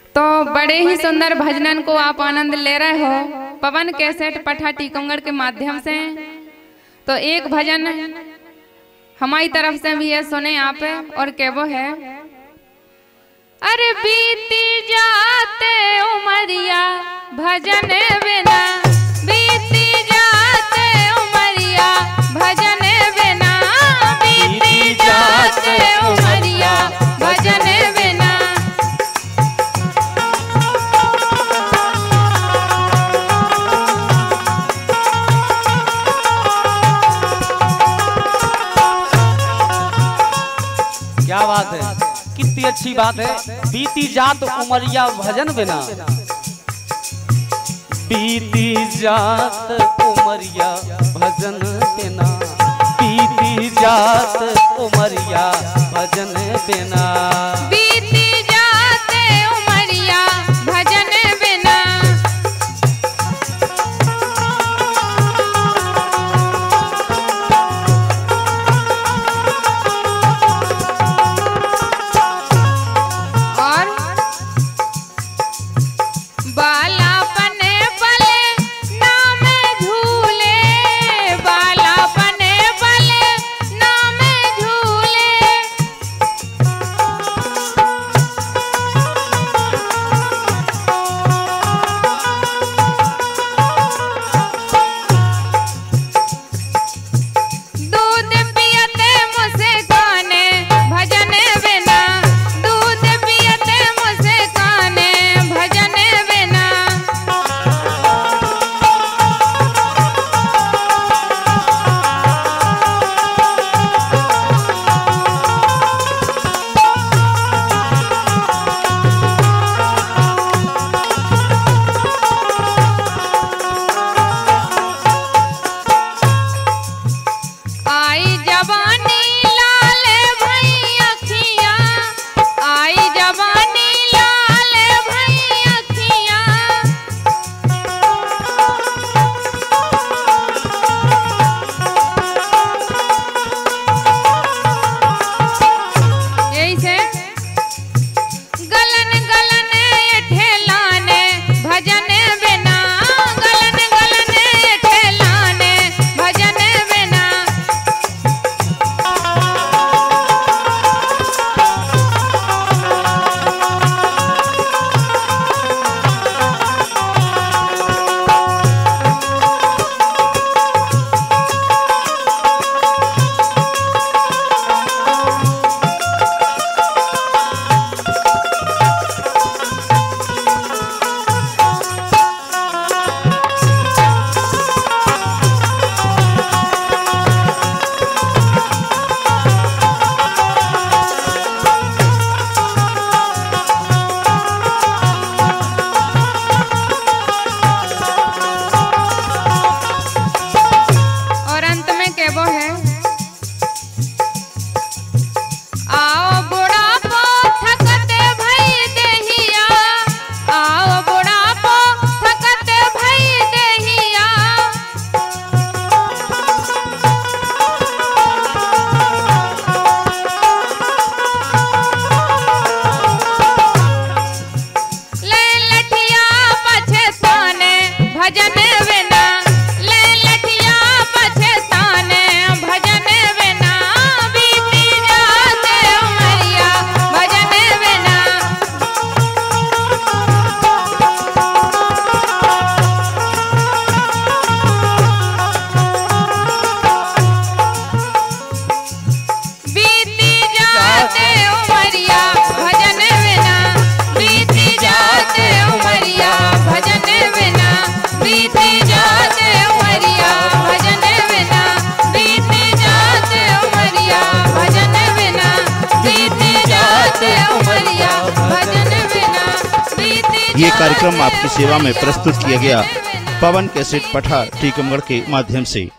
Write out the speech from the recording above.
तो बड़े ही सुंदर भजनन को आप आनंद ले रहे हो पवन कैसेट पठा टीकमगढ़ के माध्यम से। तो एक भजन हमारी तरफ से भी है, सुने आप। और क्या वो है? अरे बीती जाते उमरिया भजन बिना, बीती जाते उमरिया भजन बिना, बीती जाते उमरिया भजन बिना। क्या बात है, कितनी अच्छी बात है। बीती जात उमरिया भजन बिना, बीती जात उमरिया भजन बिना, बीती जात उमरिया भजन बिना, बीती जाते उमरिया भजन बिना। ये कार्यक्रम आपकी सेवा में प्रस्तुत किया गया पवन कैसेट पठा टीकमगढ़ के माध्यम से।